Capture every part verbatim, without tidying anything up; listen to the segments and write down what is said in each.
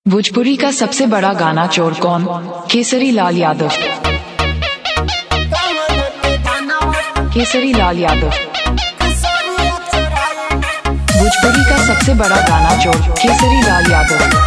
भोजपुरी का सबसे बड़ा गाना चोर कौन? केसरी लाल यादव। केसरी लाल यादव। भोजपुरी का सबसे बड़ा गाना चोर केसरी लाल यादव।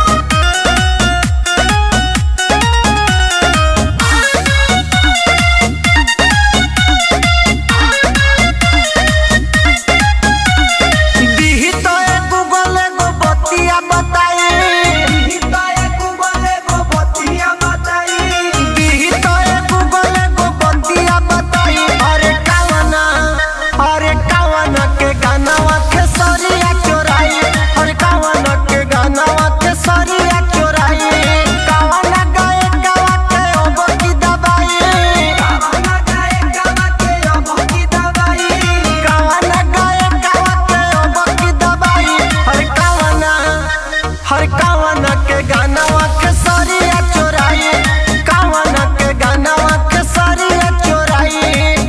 हर कावन के गानावा के सरिया चोराई, कावन के गानावा के सरिया चोराई।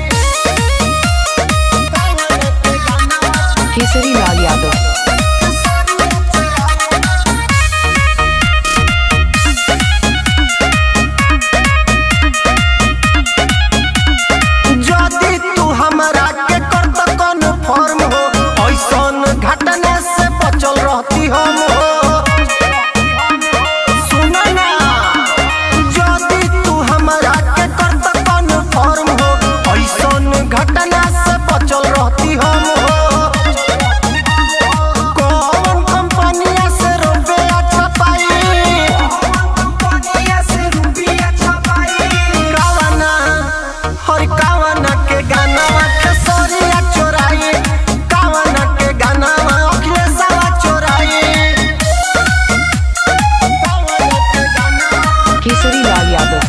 केसरी लाल यादव। यदि तू हमरा के कर त कौन फॉर्म हो, ऐसन घटना से बचल रहती हम हो। घटना से बचल रहती हम हो। कौन कंपनिया से रुपया छपाई, कावना हर कावना के गानावा के सरिया चोराई, कावना के गानावा अखिलेशवा चोराई। केसरी लाल यादव।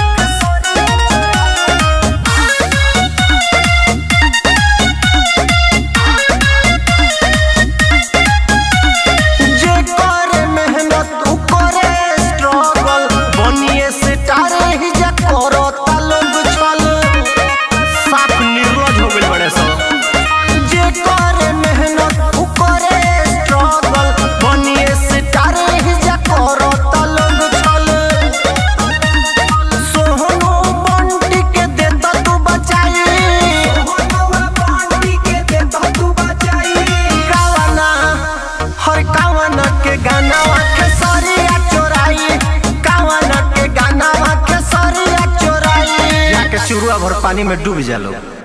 गानावा के सरिया चोराई, कावना के गानावा के सरिया चोराई। जाके चुरुआ भर पानी में डूब जा लो।